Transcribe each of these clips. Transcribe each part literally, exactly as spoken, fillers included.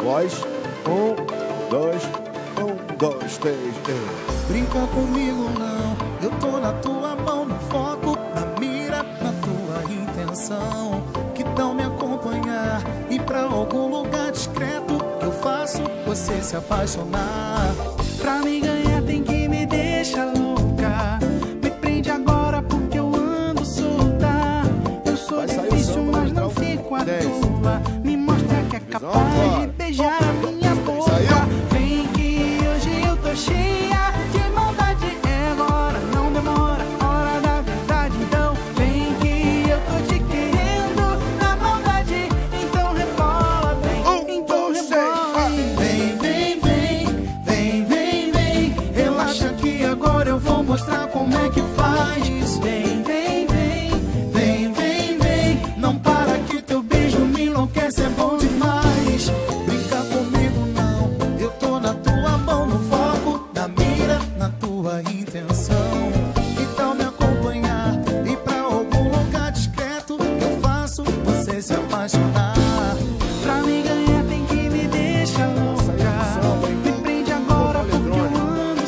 Voz. Um, dois, um, dois, três. E... Brinca comigo não, eu tô na tua mão, no foco, na mira, na tua intenção. Que tal me acompanhar, ir pra algum lugar discreto? Eu faço você se apaixonar. Pra me ganhar tem que me deixar louca. Me prende agora porque eu ando solta. Eu sou Vai difícil, mas não fico à toa. Me mostra que é capaz de beijar a minha boca. Vem que hoje eu tô cheia de maldade. É agora, não demora, hora da verdade. Então vem que eu tô te querendo na maldade. Então rebola, vem, então rebola. Vem, vem, vem, vem, vem, vem. Relaxa que agora eu vou mostrar como é que faz. Vem, vem, vem, vem, vem, vem. Não para que teu beijo me enlouquece, é bom demais. Brinca comigo não, eu tô na tua mão, no foco, na mira, na tua intenção. Que tal me acompanhar, ir pra algum lugar discreto? Eu faço você se apaixonar. Pra me ganhar tem que me deixar louca. Me prende agora porque eu ando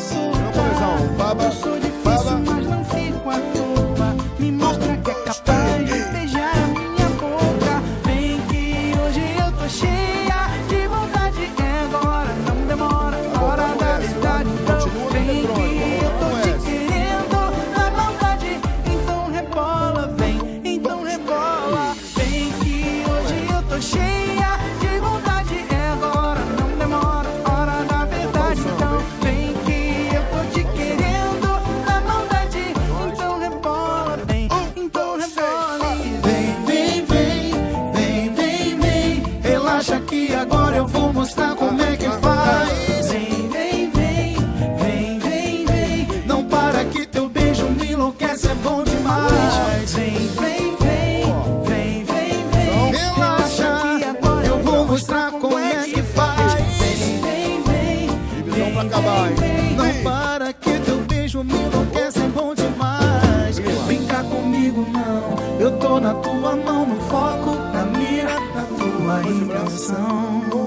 solta. Eu sou difícil, mas não fico à toa. Me mostra que é capaz de beijar a minha boca. Vem que hoje eu tô cheia de vontade. É agora, não demora, hora da verdade. Então vem que eu tô te querendo na maldade. Então rebola, vem, então rebola. Vem que hoje eu tô cheia de vontade. É agora, não demora, hora da verdade. Então vem que eu tô te querendo na maldade. Então rebola, vem, então rebola. Vem, vem, vem, vem, vem, vem. Relaxa que agora eu vou mostrar como é que faz. Vem, vem, vem, vem, vem, vem. Não para que teu beijo me enlouquece, é bom demais. Vem, vem, vem, vem, vem, vem. Relaxa que agora eu vou mostrar como é que faz. Vem, vem, vem, Divisão pra acabar, hein? vem. Não para que teu beijo me enlouquece, é bom demais. Brinca comigo não, eu tô na tua mão, no foco, na mira, na tua intenção.